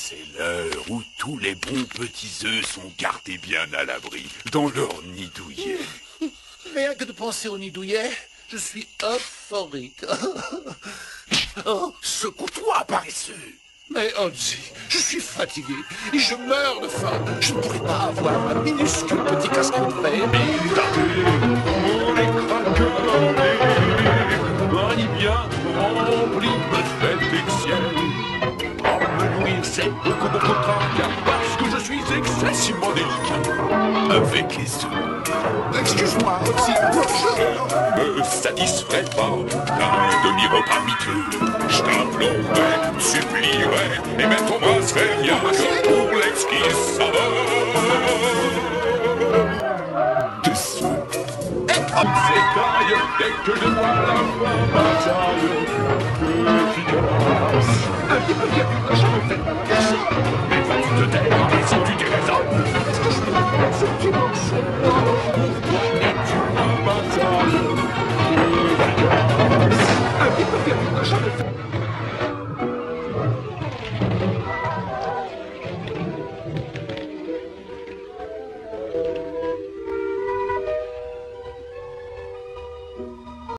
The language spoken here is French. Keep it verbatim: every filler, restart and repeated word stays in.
C'est l'heure où tous les bons petits œufs sont gardés bien à l'abri, dans leur nid douillet. Rien que de penser au nid douillet, je suis euphorique. Oh, secoue-toi, paresseux. mais Hansi, je suis fatigué et je meurs de faim. Je ne pourrais pas avoir un minuscule petit casque de verre. Mon écran un nid bien rempli me fait excès. En me nourrir, c'est beaucoup, beaucoup de tracas, parce que je suis excessivement délicat. Avec les œufs. Excuse-moi, Hansi, Je me satisferai pas d'un demi-repas miteux. Je t'implorerai, supplierai, et même ton bras serait rien que pour l'exquise saveur de ce s'écaille dès que je vois la voix bataille que j'ignorasse. Un petit peu virgule, je me fais merci. Mais vas-tu te taire, et si tu dirais ça? Est-ce que je peux faire ce petit morceau? Pourquoi es-tu un bataille que j'ignorasse? Un petit peu virgule, je me fais